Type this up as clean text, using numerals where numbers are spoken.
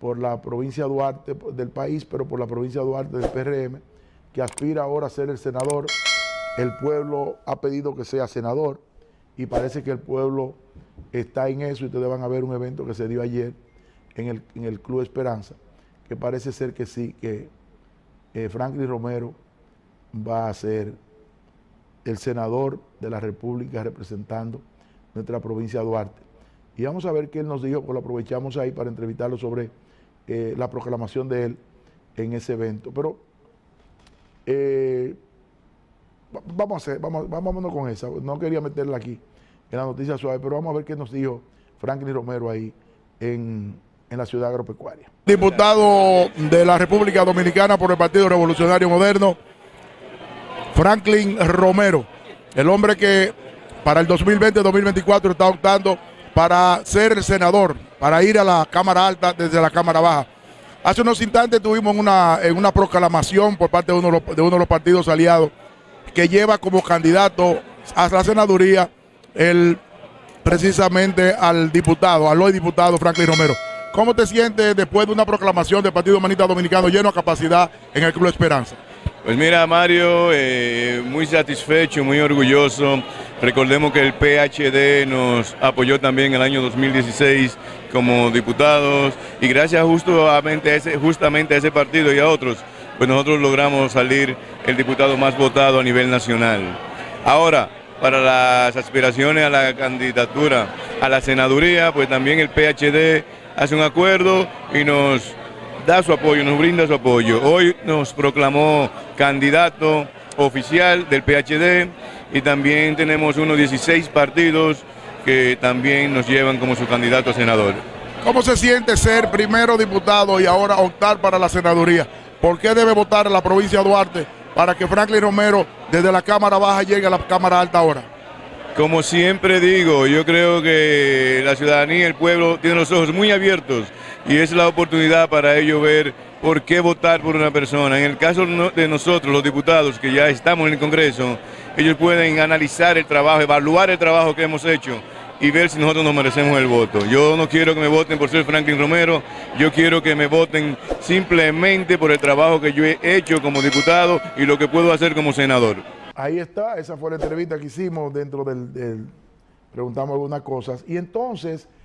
por la provincia de Duarte del país, pero por la provincia de Duarte del PRM, que aspira ahora a ser el senador. El pueblo ha pedido que sea senador y parece que el pueblo está en eso, y ustedes van a ver un evento que se dio ayer en el Club Esperanza, que parece ser que sí, que Franklin Romero va a ser el senador de la República representando nuestra provincia de Duarte. Y vamos a ver qué él nos dijo, pues lo aprovechamos ahí para entrevistarlo sobre la proclamación de él en ese evento. Pero vámonos con esa. No quería meterla aquí en la noticia suave, pero vamos a ver qué nos dijo Franklin Romero ahí en la ciudad agropecuaria. Diputado de la República Dominicana por el Partido Revolucionario Moderno, Franklin Romero, el hombre que para el 2020-2024 está optando para ser el senador, para ir a la Cámara Alta desde la Cámara Baja. Hace unos instantes tuvimos en una proclamación por parte de uno de los partidos aliados que lleva como candidato a la senaduría precisamente al hoy diputado Franklin Romero. ¿Cómo te sientes después de una proclamación del Partido Humanista Dominicano lleno a capacidad en el Club Esperanza? Pues mira, Mario, muy satisfecho, muy orgulloso. Recordemos que el PHD nos apoyó también en el año 2016 como diputados, y gracias justamente a ese partido y a otros, pues nosotros logramos salir el diputado más votado a nivel nacional. Ahora, para las aspiraciones a la candidatura a la senaduría, pues también el PHD hace un acuerdo y nos da su apoyo, nos brinda su apoyo. Hoy nos proclamó candidato oficial del PHD, y también tenemos unos 16 partidos que también nos llevan como su candidato a senador. ¿Cómo se siente ser primero diputado y ahora optar para la senaduría? ¿Por qué debe votar en la provincia de Duarte para que Franklin Romero desde la Cámara Baja llegue a la Cámara Alta ahora? Como siempre digo, yo creo que la ciudadanía, el pueblo, tiene los ojos muy abiertos, y es la oportunidad para ellos ver por qué votar por una persona. En el caso de nosotros, los diputados que ya estamos en el Congreso, ellos pueden analizar el trabajo, evaluar el trabajo que hemos hecho y ver si nosotros nos merecemos el voto. Yo no quiero que me voten por ser Franklin Romero, yo quiero que me voten simplemente por el trabajo que yo he hecho como diputado y lo que puedo hacer como senador. Ahí está, esa fue la entrevista que hicimos preguntamos algunas cosas, y entonces